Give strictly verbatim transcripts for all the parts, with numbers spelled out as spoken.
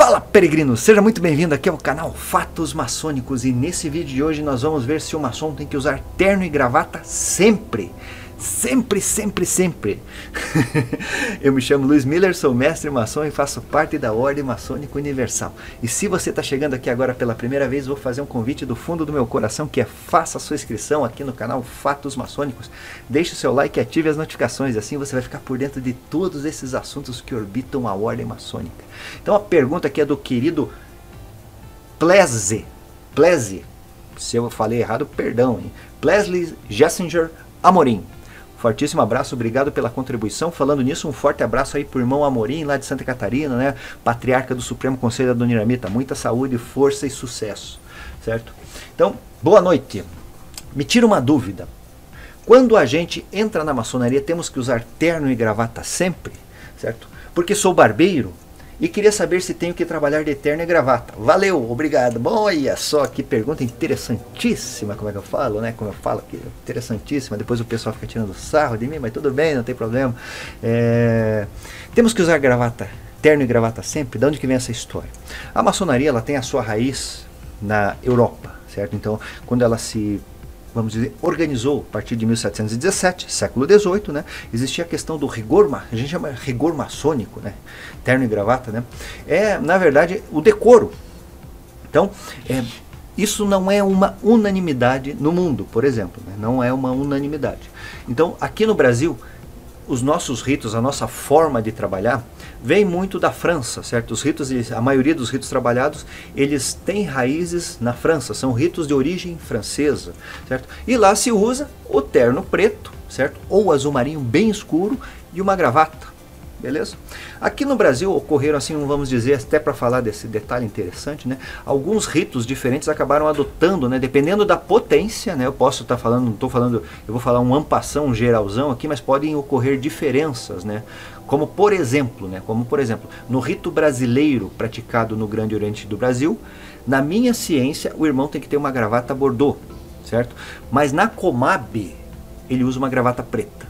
Fala, peregrino! Seja muito bem-vindo aqui ao canal Fatos Maçônicos, e nesse vídeo de hoje nós vamos ver se o maçom tem que usar terno e gravata sempre. Sempre, sempre, sempre. Eu me chamo Luiz Miller, sou mestre maçom e faço parte da Ordem Maçônica Universal. E se você está chegando aqui agora pela primeira vez, vou fazer um convite do fundo do meu coração, que é: faça a sua inscrição aqui no canal Fatos Maçônicos. Deixe o seu like e ative as notificações, assim você vai ficar por dentro de todos esses assuntos que orbitam a Ordem Maçônica. Então a pergunta aqui é do querido Pleze. Pleze. Se eu falei errado, perdão, hein? Pleslie Jessinger Amorim. Fortíssimo abraço, obrigado pela contribuição. Falando nisso, um forte abraço aí pro irmão Amorim, lá de Santa Catarina, né? Patriarca do Supremo Conselho da Adoniramita. Muita saúde, força e sucesso, certo? Então, boa noite. Me tira uma dúvida. Quando a gente entra na maçonaria, temos que usar terno e gravata sempre, certo? Porque sou barbeiro e queria saber se tenho que trabalhar de terno e gravata. Valeu, obrigado. Bom, olha só que pergunta interessantíssima, como é que eu falo, né? Como eu falo aqui, interessantíssima. Depois o pessoal fica tirando sarro de mim, mas tudo bem, não tem problema. É... Temos que usar gravata, terno e gravata sempre? De onde que vem essa história? A maçonaria, ela tem a sua raiz na Europa, certo? Então, quando ela se... vamos dizer, organizou a partir de mil setecentos e dezessete, século dezoito, né? Existia a questão do rigor, a gente chama rigor maçônico, né? Terno e gravata, né? É, na verdade, o decoro. Então, é, isso não é uma unanimidade no mundo, por exemplo, né? Não é uma unanimidade. Então, aqui no Brasil, os nossos ritos, a nossa forma de trabalhar, vem muito da França, certo? Os ritos, a maioria dos ritos trabalhados, eles têm raízes na França, são ritos de origem francesa, certo? E lá se usa o terno preto, certo? Ou azul marinho bem escuro e uma gravata, beleza? Aqui no Brasil ocorreram, assim, vamos dizer, até para falar desse detalhe interessante, né? Alguns ritos diferentes acabaram adotando, né? Dependendo da potência, né? Eu posso estar falando, não estou falando, eu vou falar um ampassão, um geralzão aqui, mas podem ocorrer diferenças, né? Como por exemplo, né? Como por exemplo, no rito brasileiro praticado no Grande Oriente do Brasil, na minha ciência, o irmão tem que ter uma gravata bordô, certo? Mas na Comab, ele usa uma gravata preta,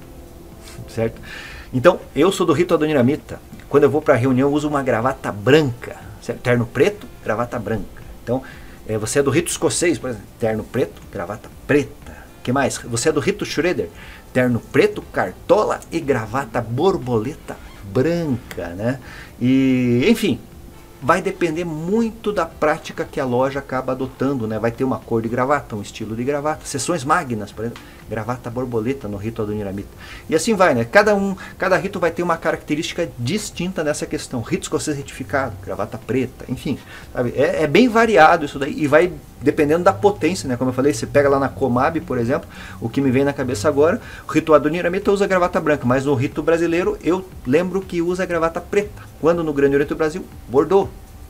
certo? Então, eu sou do rito adoniramita. Quando eu vou para a reunião, eu uso uma gravata branca, certo? Terno preto, gravata branca. Então, é, você é do rito escocês, por exemplo, terno preto, gravata preta. Que mais? Você é do rito Schroeder, terno preto, cartola e gravata borboleta branca, né? E, enfim, vai depender muito da prática que a loja acaba adotando, né? Vai ter uma cor de gravata, um estilo de gravata. Sessões magnas, por exemplo, gravata borboleta no rito adoniramita. E assim vai, né? Cada, um, cada rito vai ter uma característica distinta nessa questão. Rito escocês retificado, gravata preta, enfim. Sabe? É, é bem variado isso daí e vai dependendo da potência, né? Como eu falei, você pega lá na Comab, por exemplo, o que me vem na cabeça agora, o rito adoniramita usa gravata branca, mas no rito brasileiro eu lembro que usa gravata preta. Quando no Grande Oriente do Brasil, bordô.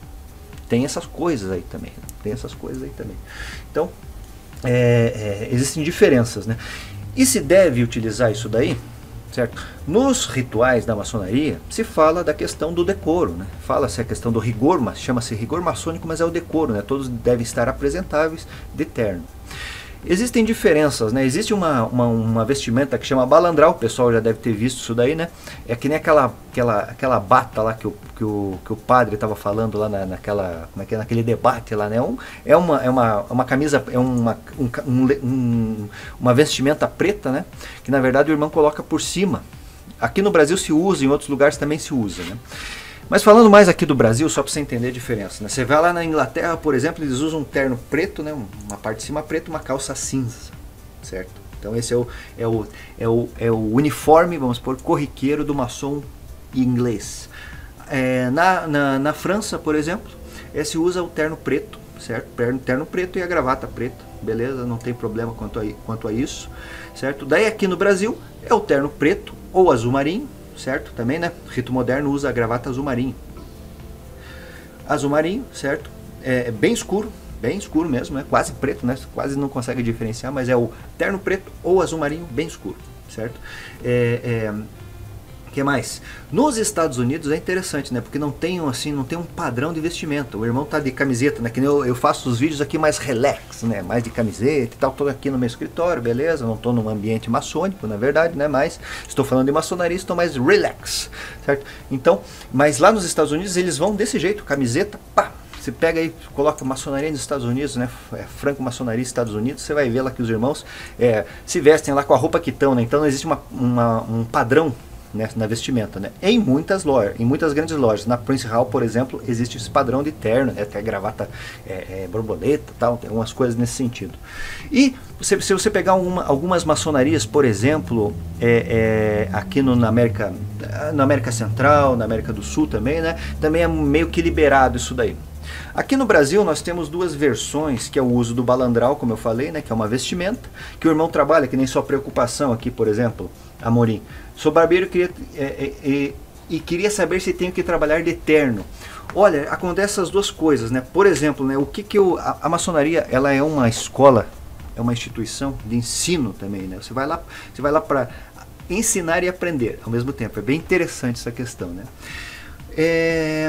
Tem essas coisas aí também, tem essas coisas aí também. Então, é, é, existem diferenças, né? E se deve utilizar isso daí, certo? Nos rituais da maçonaria, se fala da questão do decoro, né? Fala-se a questão do rigor, mas chama-se rigor maçônico, mas é o decoro, né? Todos devem estar apresentáveis de terno. Existem diferenças, né? Existe uma, uma, uma vestimenta que chama balandral, o pessoal já deve ter visto isso daí, né? É que nem aquela, aquela, aquela bata lá que o, que o, que o padre estava falando lá na, naquela, como é que é, naquele debate lá, né? Um, é, uma, é uma, uma camisa, é uma, um, um, uma vestimenta preta, né? Que na verdade o irmão coloca por cima. Aqui no Brasil se usa, em outros lugares também se usa, né? Mas falando mais aqui do Brasil, só para você entender a diferença, né? Você vai lá na Inglaterra, por exemplo, eles usam um terno preto, né? Uma parte de cima preta, uma calça cinza, certo? Então esse é o, é o, é o, é o uniforme, vamos supor, corriqueiro do maçom inglês. É, na, na, na França, por exemplo, esse usa o terno preto, certo? Terno, terno preto e a gravata preta, beleza? Não tem problema quanto a, quanto a isso, certo? Daí aqui no Brasil é o terno preto ou azul marinho, certo? Também, né? Rito moderno usa a gravata azul marinho. Azul marinho, certo? É bem escuro, bem escuro mesmo, né? Quase preto, né? Quase não consegue diferenciar, mas é o terno preto ou azul marinho bem escuro, certo? É, é, que mais? Nos Estados Unidos é interessante, né? Porque não tem um, assim, não tem um padrão de vestimenta. O irmão tá de camiseta, né? Que nem eu, eu faço os vídeos aqui mais relax, né? Mais de camiseta e tal. Tô aqui no meu escritório, beleza? Não tô num ambiente maçônico, na verdade, né? Mas estou falando de maçonaria, estou mais relax, certo? Então, mas lá nos Estados Unidos eles vão desse jeito, camiseta, pá. Você pega aí, coloca maçonaria nos Estados Unidos, né? É, Franco Maçonaria Estados Unidos, você vai ver lá que os irmãos é, se vestem lá com a roupa que estão, né? Então não existe uma, uma, um padrão, né, na vestimenta, né? Em muitas lojas, em muitas grandes lojas, na Prince Hall, por exemplo, existe esse padrão de terno, né, até gravata é, é, borboleta, tal, tem algumas coisas nesse sentido. E se, se você pegar uma, algumas maçonarias, por exemplo, é, é, aqui no, na América, na América Central, na América do Sul também, né, também é meio que liberado isso daí. Aqui no Brasil nós temos duas versões, que é o uso do balandral, como eu falei, né, que é uma vestimenta, que o irmão trabalha, que nem sua preocupação aqui, por exemplo, Amorim. Sou barbeiro queria, é, é, é, e queria saber se tenho que trabalhar de terno. Olha, acontece essas duas coisas, né? Por exemplo, né, o que que eu, a, a maçonaria, ela é uma escola, é uma instituição de ensino também, né? Você vai lá, você vai lá para ensinar e aprender ao mesmo tempo. É bem interessante essa questão, né? É...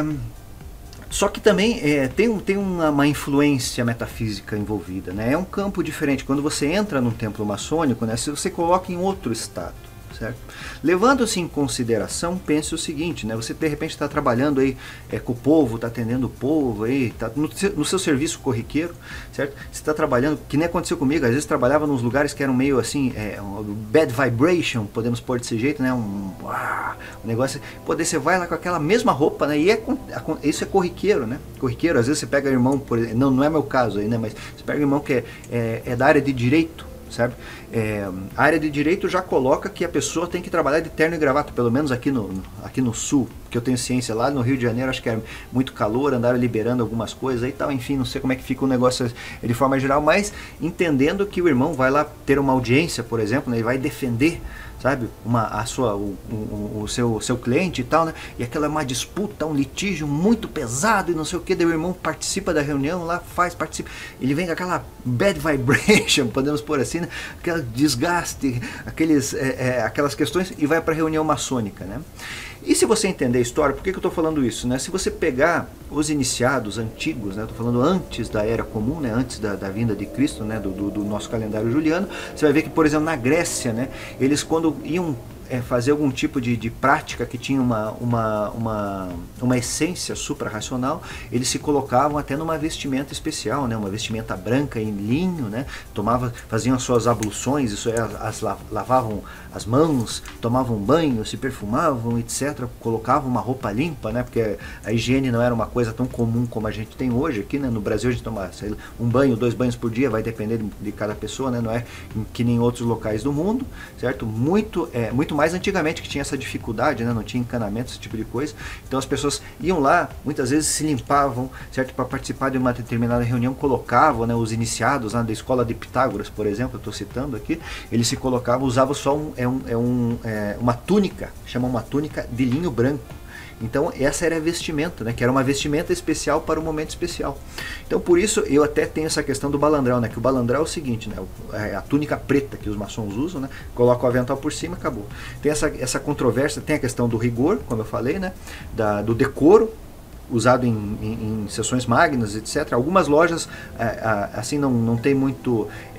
Só que também é, tem, um, tem uma, uma influência metafísica envolvida, né? É um campo diferente. Quando você entra num templo maçônico, né, se você coloca em outro estado, certo? Levando-se em consideração, pense o seguinte, né? Você de repente está trabalhando aí é, com o povo, está atendendo o povo, aí, tá no, seu, no seu serviço corriqueiro, certo? Você está trabalhando, que nem aconteceu comigo, às vezes trabalhava nos lugares que eram meio assim, é, um bad vibration, podemos pôr desse jeito, né? Um, ah, um negócio, pô, daí você vai lá com aquela mesma roupa, né? E é, isso é corriqueiro, né? Corriqueiro, às vezes você pega irmão, por exemplo, não, não é meu caso aí, né? Mas você pega irmão que é, é, é da área de direito, sabe? É, a área de direito já coloca que a pessoa tem que trabalhar de terno e gravata, pelo menos aqui no, aqui no sul, que eu tenho ciência. Lá no Rio de Janeiro acho que é muito calor, andaram liberando algumas coisas aí e tal, enfim, não sei como é que fica o negócio de forma geral, mas entendendo que o irmão vai lá ter uma audiência, por exemplo, né, ele vai defender, sabe, uma, a sua, o, o, o seu, seu cliente e tal, né? E aquela é uma disputa, um litígio muito pesado e não sei o que, daí o irmão participa da reunião lá, faz, participa, ele vem com aquela bad vibration, podemos pôr assim, né? Aquele desgaste, aqueles, é, é, aquelas questões, e vai para a reunião maçônica, né? E se você entender a história, por que, que eu estou falando isso, né? Se você pegar os iniciados antigos, né? Estou falando antes da Era Comum, né? Antes da, da vinda de Cristo, né? Do, do, do nosso calendário juliano, você vai ver que, por exemplo, na Grécia, né? Eles quando iam é, fazer algum tipo de, de prática que tinha uma, uma, uma, uma essência suprarracional, eles se colocavam até numa vestimenta especial, né? Uma vestimenta branca em linho, né? Tomava, faziam as suas abluções, isso é, as, lavavam as mãos, tomavam banho, se perfumavam, etcétera. Colocavam uma roupa limpa, né? Porque a higiene não era uma coisa tão comum como a gente tem hoje aqui, né? No Brasil a gente toma sei lá, um banho, dois banhos por dia, vai depender de, de cada pessoa, né? Não é que nem em outros locais do mundo, certo? Muito, é, muito mais antigamente que tinha essa dificuldade, né? Não tinha encanamento, esse tipo de coisa. Então as pessoas iam lá, muitas vezes se limpavam, certo? Para participar de uma determinada reunião, colocavam, né? Os iniciados lá da escola de Pitágoras, por exemplo, eu estou citando aqui, eles se colocavam, usavam só um, é um, é um, é uma túnica, chama uma túnica de linho branco. Então essa era a vestimenta, né? Que era uma vestimenta especial para um momento especial. Então por isso eu até tenho essa questão do balandral, né? Que o balandral é o seguinte, né? A túnica preta que os maçons usam, né? Coloca o avental por cima e acabou. Tem essa, essa controvérsia, tem a questão do rigor, como eu falei, né? Da, do decoro, usado em, em, em sessões magnas, etcétera. Algumas lojas assim não, não tem muito, é,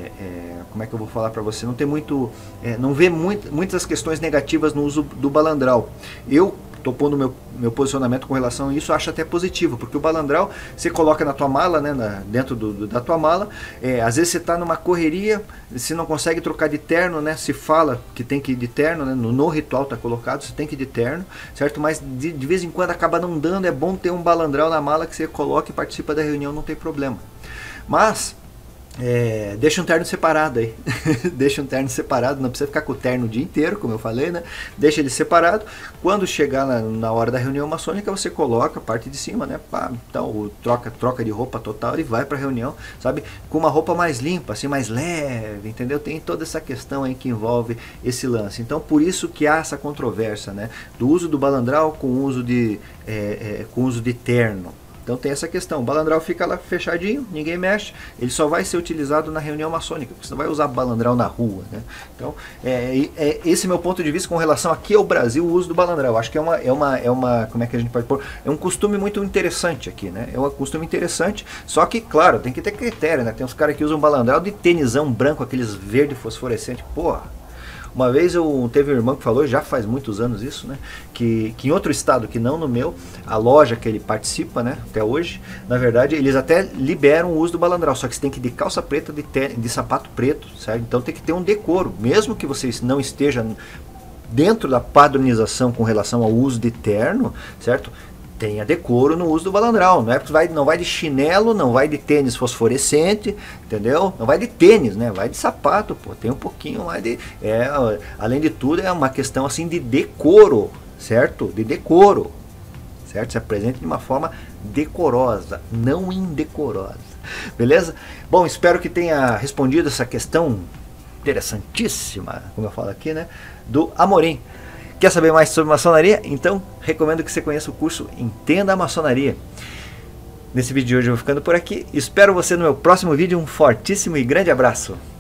é, como é que eu vou falar para você, não tem muito, é, não vê muito, muitas questões negativas no uso do balandral. Eu estou pondo meu, meu posicionamento com relação a isso, acho até positivo, porque o balandral você coloca na tua mala, né, na, dentro do, do, da tua mala, é, às vezes você está numa correria, se não consegue trocar de terno, né, se fala que tem que ir de terno, né, no, no ritual está colocado, você tem que ir de terno, certo? Mas de, de vez em quando acaba não dando, é bom ter um balandral na mala que você coloca e participa da reunião, não tem problema. Mas É, deixa um terno separado aí, deixa um terno separado, não precisa ficar com o terno o dia inteiro, como eu falei, né? Deixa ele separado. Quando chegar na, na hora da reunião maçônica, você coloca a parte de cima, né? Pá, então troca, troca de roupa total e vai para a reunião, sabe? Com uma roupa mais limpa, assim, mais leve, entendeu? Tem toda essa questão aí que envolve esse lance. Então por isso que há essa controvérsia, né? Do uso do balandral com o uso de, é, é, com uso de terno. Então tem essa questão, o balandral fica lá fechadinho, ninguém mexe, ele só vai ser utilizado na reunião maçônica, você não vai usar balandral na rua, né? Então, é, é, esse é meu ponto de vista com relação aqui ao Brasil, o uso do balandral. Acho que é uma, é uma, é uma, como é que a gente pode pôr? É um costume muito interessante aqui, né? É um costume interessante, só que, claro, tem que ter critério, né? Tem uns caras que usam balandral de tênisão branco, aqueles verde fosforescente, porra. Uma vez eu teve um irmão que falou, já faz muitos anos isso, né? Que, que em outro estado que não no meu, a loja que ele participa, né? Até hoje, na verdade, eles até liberam o uso do balandral, só que você tem que ir de calça preta, de, te, de sapato preto, certo? Então tem que ter um decoro, mesmo que você não esteja dentro da padronização com relação ao uso de terno, certo? Tenha decoro no uso do balandral, não é porque vai, não vai de chinelo, não vai de tênis fosforescente, entendeu? Não vai de tênis, né? Vai de sapato, pô, tem um pouquinho mais de... É, além de tudo, é uma questão assim de decoro, certo? De decoro, certo? Se apresente de uma forma decorosa, não indecorosa, beleza? Bom, espero que tenha respondido essa questão interessantíssima, como eu falo aqui, né? Do Amorim. Quer saber mais sobre maçonaria? Então, recomendo que você conheça o curso Entenda a Maçonaria. Nesse vídeo de hoje eu vou ficando por aqui. Espero você no meu próximo vídeo. Um fortíssimo e grande abraço.